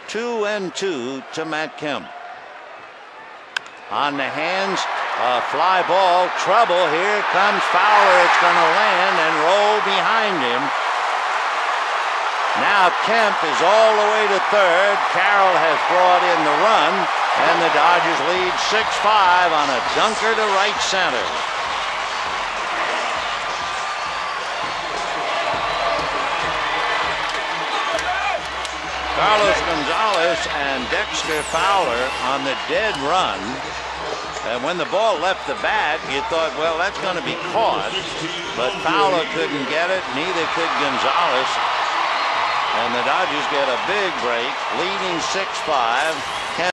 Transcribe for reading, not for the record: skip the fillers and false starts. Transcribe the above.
2-2 to Matt Kemp. On the hands, a fly ball, trouble. Here comes Fowler. It's going to land and roll behind him. Now Kemp is all the way to third. Carroll has brought in the run, and the Dodgers lead 6-5 on a dunker to right center. Carlos Gonzalez and Dexter Fowler on the dead run. And when the ball left the bat, you thought, well, that's going to be caught. But Fowler couldn't get it, neither could Gonzalez. And the Dodgers get a big break, leading 6-5.